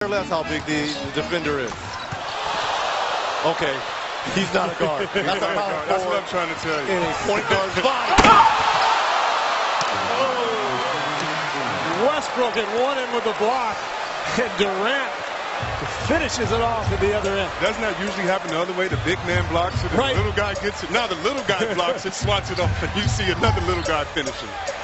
Less how big the defender is. Okay, he's not a guard. That's a power forward. That's what I'm trying to tell you. In a point guard's body. Westbrook had one in with the block, and Durant finishes it off at the other end. Doesn't that usually happen the other way? The big man blocks it, and the little guy gets it. Now the little guy blocks it, swats it off, and you see another little guy finishing.